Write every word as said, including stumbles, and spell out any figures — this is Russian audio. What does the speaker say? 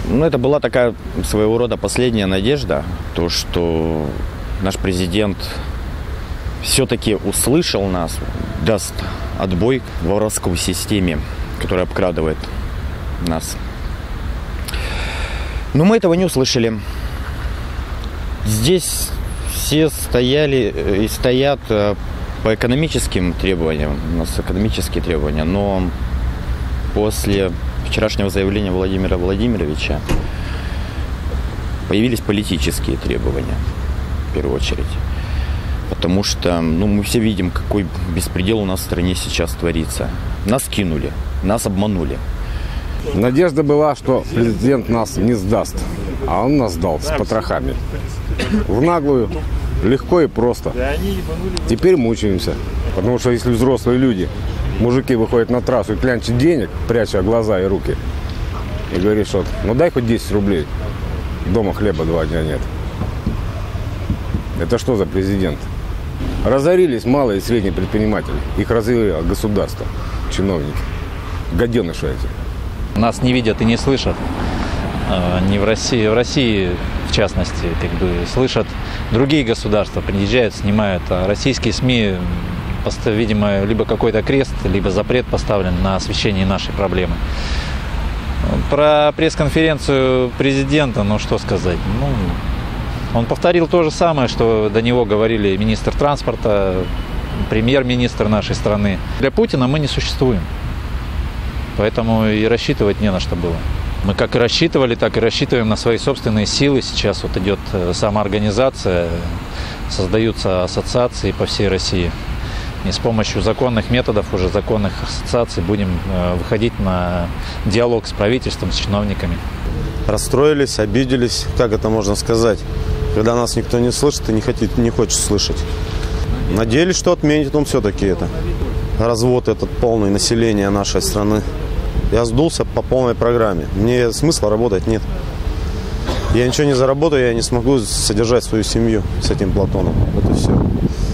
Ну, это была такая своего рода последняя надежда, то, что наш президент все-таки услышал нас, даст отбой воровской системе, которая обкрадывает нас. Но мы этого не услышали. Здесь все стояли и стоят по экономическим требованиям, у нас экономические требования, но после вчерашнего заявления Владимира Владимировича появились политические требования, в первую очередь. Потому что ну, мы все видим, какой беспредел у нас в стране сейчас творится. Нас кинули, нас обманули. Надежда была, что президент нас не сдаст, а он нас сдал с потрохами. В наглую, легко и просто. Теперь мучаемся, потому что если взрослые люди, мужики выходят на трассу и клянчат денег, пряча глаза и руки, и говорит, что ну дай хоть десять рублей, дома хлеба два дня нет. Это что за президент? Разорились малые и средние предприниматели. Их развело государство, чиновники, гаденыши эти. Нас не видят и не слышат. Не в России, в России, в частности, как бы слышат другие государства, приезжают, снимают. А российские СМИ, видимо, либо какой-то крест, либо запрет поставлен на освещение нашей проблемы. Про пресс-конференцию президента, ну что сказать, ну... Он повторил то же самое, что до него говорили министр транспорта, премьер-министр нашей страны. Для Путина мы не существуем, поэтому и рассчитывать не на что было. Мы как и рассчитывали, так и рассчитываем на свои собственные силы. Сейчас вот идет самоорганизация, создаются ассоциации по всей России. И с помощью законных методов, уже законных ассоциаций, будем выходить на диалог с правительством, с чиновниками. Расстроились, обиделись, как это можно сказать, когда нас никто не слышит и не, хотит, не хочет слышать. Надеялись, что отменит он все-таки это. Развод этот полный населения нашей страны. Я сдулся по полной программе. Мне смысла работать нет. Я ничего не заработаю, я не смогу содержать свою семью с этим Платоном. Это все.